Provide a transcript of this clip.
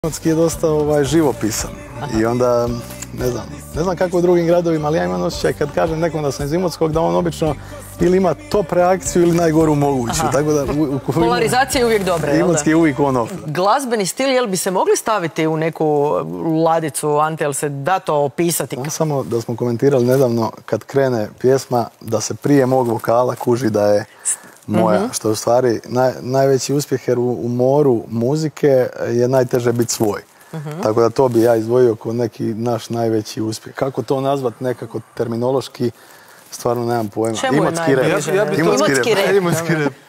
Imotski je dosta živopisan i onda ne znam kako u drugim gradovima, ali ja imam osjećaj kad kažem nekom da sam iz Imotskog da on obično ili ima top reakciju ili najgoru moguću. Tako da, polarizacija je uvijek dobra. Imotski je uvijek ono. Glazbeni stil, jel bi se mogli staviti u neku ladicu, Ante, jel se da to opisati? Samo da smo komentirali nedavno kad krene pjesma da se prije mog vokala kuži da je moja, što je u stvari najveći uspjeh jer u moru muzike je najteže biti svoj. Tako da to bi ja izdvojio kao neki naš najveći uspjeh. Kako to nazvat nekako terminološki, stvarno nemam pojma. Čemu je najbliže? Imotski rep.